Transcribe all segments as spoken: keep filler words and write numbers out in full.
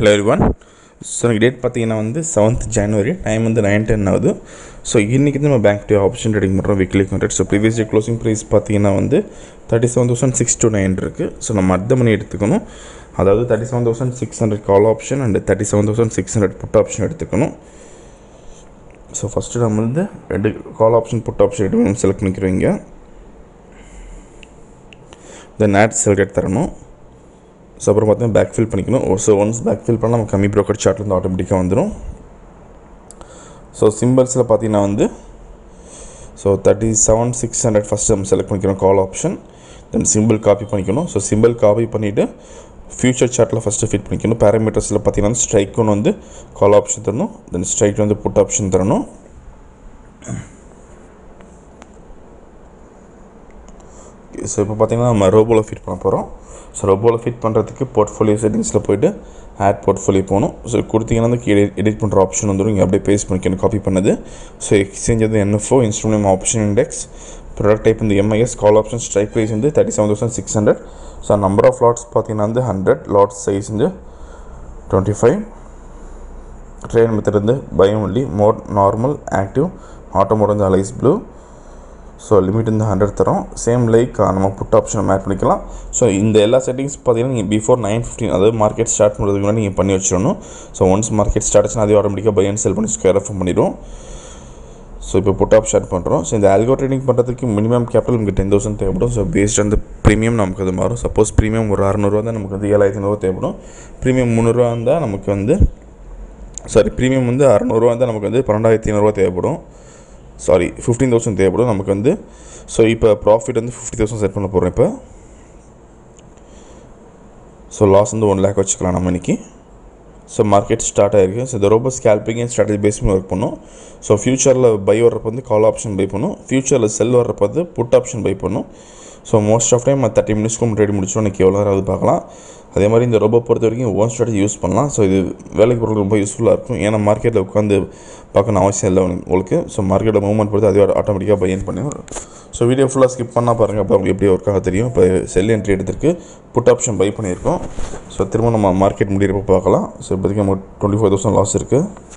Hello everyone. So date பார்த்தீங்கன்னா வந்து seventh January, time வந்து nine ten ஆகுது. ஸோ இன்றைக்கி நம்ம பேங்க் டே ஆப்ஷன் ட்ரேடிங் பண்ணுறோம் weekly contract. So previous day closing price பார்த்தீங்கன்னா வந்து thirty seven thousand six two nine இருக்குது. ஸோ நம்ம அர்த்த மணி எடுத்துக்கணும். அதாவது thirty seven thousand six hundred call option and thirty seven thousand six hundred put option எடுத்துக்கணும். So first நம்ம வந்து ரெண்டு கால் ஆப்ஷன் புட் ஆப்ஷன் எடுத்து செலக்ட் பண்ணிக்கிறோங்க. தென் ஆட் செலக்ட் தரணும். ஸோ அப்புறம் பார்த்தீங்கன்னா பேக் ஃபில் பண்ணிக்கணும். ஸோ ஒன்ஸ் பேக் ஃபில் பண்ணால் நம்ம கம்மி ப்ரோக்கர் சார்ட்லேருந்து ஆட்டோமேட்டிக்காக வந்துடும். ஸோ சிம்பிள்ஸில் பார்த்தீங்கன்னா வந்து so thirty seven six hundred first நம்ம செலக்ட் பண்ணிக்கிறோம் call option. Then simple copy பண்ணிக்கணும். ஸோ சிம்பிள் காப்பி பண்ணிவிட்டு ஃபியூச்சர் சார்ட்டில் ஃபஸ்ட்டு ஃபிட் பண்ணிக்கணும். பேராமீட்டர்ஸில் பார்த்தீங்கன்னா ஸ்ட்ரைக் ஒன்று வந்து கால் ஆப்ஷன் தரணும். தென் ஸ்ட்ரைக் வந்து புட் ஆப்ஷன் தரணும். ஸோ இப்போ பார்த்தீங்கன்னா நம்ம ரோபோவில் ஃபிட் பண்ண போகிறோம். ஸோ ரோபோவில் ஃபிட் பண்ணுறதுக்கு போர்ட்ஃபோலியோ செட்டிங்ஸில் போய்ட்டு ஆட் போர்ட்ஃபோலியோ போகணும். ஸோ கொடுத்தீங்கன்னா வந்து எடிட் எடிட் பண்ணுற ஆப்ஷன் வந்துடும். இங்கே அப்படியே பேஸ்ட் பண்ணிக்கணும் காப்பி பண்ணது. ஸோ எக்ஸ்சேஞ்ச் வந்து NFO instrument option index product type வந்து MIS call option strike price வந்து thirty seven thousand six hundred. So number of lots பார்த்தீங்கன்னா வந்து ஹண்ட்ரட் லாட் சைஸ் வந்து டுவெண்ட்டி ஃபைவ். ட்ரேட் மெத்தட் வந்து buy only mode normal active auto mode வந்து Alice Blue. So limit வந்து hundred தரோம். Same like நம்ம put option நம்ம add பண்ணிக்கலாம். ஸோ இந்த எல்லா செட்டிங்ஸ் பார்த்தீங்கன்னா நீங்கள் பிஃபோர் நைன் ஃபிஃப்டின் அதாவது மார்க்கெட் ஸ்டார்ட் பண்ணுறதுக்கு முன்னாடி நீங்கள் பண்ணி வச்சிடணும். ஸோ ஒன்ஸ் மார்க்கெட் ஸ்டார்ட் ஆச்சுன்னா அதே ஆட்டோமேட்டிக்காக பை அண்ட் செல் பண்ணி ஸ்கொயர் ஆஃப் பண்ணிடும். ஸோ இப்போ புட் ஆப் ஸ்டார்ட் பண்ணுறோம். ஸோ இந்த ஆல்கோ ட்ரேடிங் பண்ணுறதுக்கு மினிமம் கேபிட்டல் நமக்கு டென் தௌசண்ட் தேவைப்படும். ஸோ பேஸ்ட் அந்த ப்ரீமியம் நமக்கு அது மாறும். சப்போஸ் ப்ரீமியம் ஒரு அறநூறுவா தான் நமக்கு வந்து ஏழாயிரத்தி ஐநூறுவா தேவைப்படும். ப்ரீமியம் முந்நூறுரூவா இருந்தால் நமக்கு வந்து சாரி ப்ரீமியம் வந்து அறநூறுவா இருந்தால் நமக்கு வந்து பன்னெண்டாயிரத்தி ஐநூறுவா தேவைப்படும். சாரி ஃபிஃப்டீன் தௌசண்ட் தேவைப்படும் நமக்கு வந்து. ஸோ இப்போ ப்ராஃபிட் வந்து ஃபிஃப்டி தௌசண்ட் செட் பண்ண போகிறோம் இப்போ. ஸோ லாஸ் வந்து ஒன் லேக் வச்சுக்கலாம் நம்ம இன்றைக்கி. ஸோ மார்க்கெட் ஸ்டார்ட் ஆகிருக்கு. ஸோ இந்த robo scalping and strategy base பண்ணி ஒர்க் பண்ணும். ஸோ ஃபியூச்சரில் பை வர்றப்போ வந்து கால் ஆப்ஷன் பை பண்ணும். ஃபியூச்சரில் செல் வர்றப்போ வந்து புட் ஆப்ஷன் பை பண்ணும். So most of time thirty மினிட்ஸ்க்கு ட்ரேட் முடிச்சோம். இன்றைக்கி எவ்வளோ நேரம் அது பார்க்கலாம். அதே மாதிரி இந்த ரோபோ பொறுத்த வரைக்கும் ஓன் ஸ்ட்ராட்டஜி யூஸ் பண்ணலாம். ஸோ இது வேலைக்கு போகிறது ரொம்ப யூஸ்ஃபுல்லாக இருக்கும். ஏன்னா மார்க்கெட்டில் உட்காந்து பார்க்கணும் அவசியம் இல்லை உங்களுக்கு. ஸோ மார்க்கெட்டில் மூவ்மெண்ட் பொறுத்து அதுவே ஆட்டோமேட்டிக்காக பையன் பண்ணிடும். ஸோ வீடியோ ஃபுல்லாக ஸ்கிப் பண்ணால் பாருங்கள். அப்போ உங்களுக்கு எப்படி ஒர்க் ஆக தெரியும். இப்போ செல் என்ட்ரி எடுத்துருக்கு புட் ஆப்ஷன் பை பண்ணியிருக்கோம். ஸோ திரும்ப நம்ம மார்க்கெட் முடிகிறப்போ பார்க்கலாம். ஸோ இப்போதைக்கு நம்ம டுவெண்ட்டி ஃபைவ் தௌசண்ட் லாஸ் இருக்குது.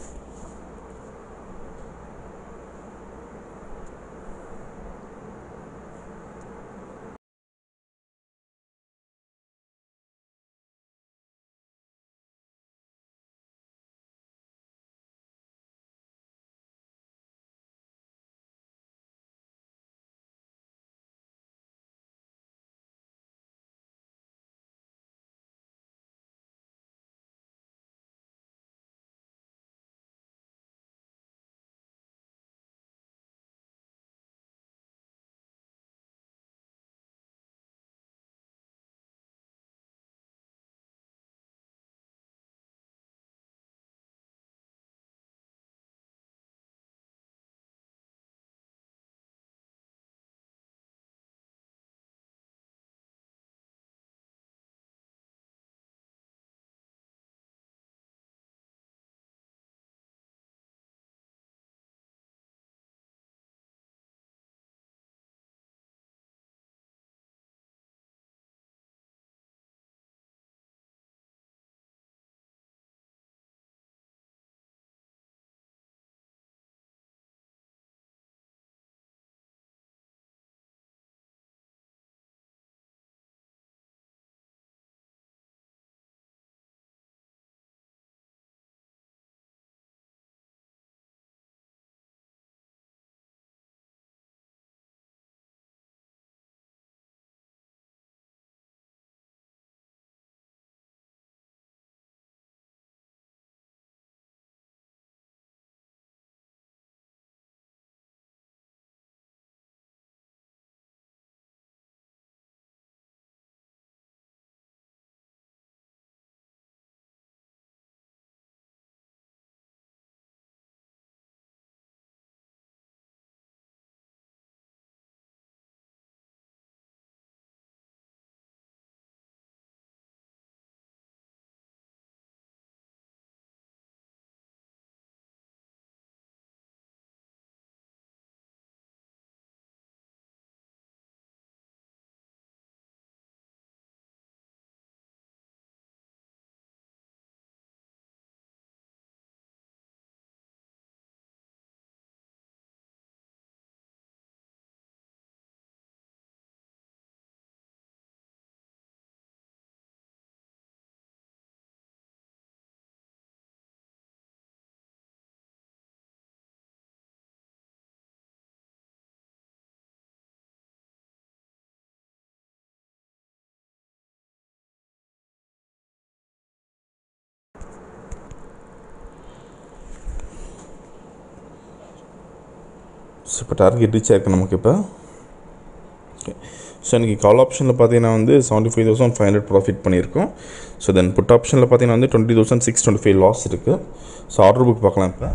ஸோ இப்போ டார்கெட் ரீச் ஆயிருக்கு நமக்கு இப்போ. ஓகே, ஸோ இன்றைக்கி கால் ஆப்ஷனில் பார்த்தீங்கன்னா வந்து seventy five thousand five hundred profit பண்ணியிருக்கோம். ஸோ தென் புட் ஆப்ஷனில் பார்த்தீங்கன்னா வந்து twenty thousand six twenty five loss இருக்குது. ஸோ ஆர்டர் புக் பார்க்கலாம் இப்போ.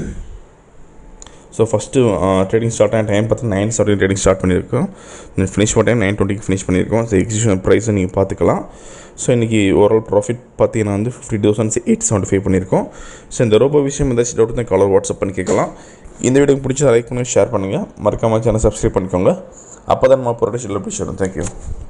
ஸோ ஃபஸ்ட்டு ட்ரேடிங் ஸ்டார்ட் ஆன டைம் பார்த்தீங்கன்னா நைன் செவன்ட்டி ட்ரேடிங் ஸ்டார்ட் பண்ணியிருக்கோம். ஃபினிஷ் பண்ண டைம் நைன் டுவெண்ட்டிக்கு ஃபினிஷ் பண்ணியிருக்கோம். ஸோ எக்ஸிபிஷன் ப்ரைஸை நீங்கள் பார்த்துக்கலாம். ஸோ இன்றைக்கி ஓவரால் ப்ராஃபிட் பார்த்தீங்கன்னா வந்து fifty thousand eight seventy five பண்ணியிருக்கோம். ஸோ இந்த ரோபோ விஷயம் ஏதாச்சும் டவுட் தான் காலர் வாட்ஸ்அப் பண்ணி கேட்கலாம். இந்த வீடியோ பிடிச்சா லைக் பண்ணி ஷேர் பண்ணுங்கள். மறக்காம சேனல் சப்ஸ்கிரைப் பண்ணிக்கோங்க. அப்போ தான் நம்ம ப்ரொடக்ஷன் எப்படி சொல்லுங்கள். தேங்க்யூ.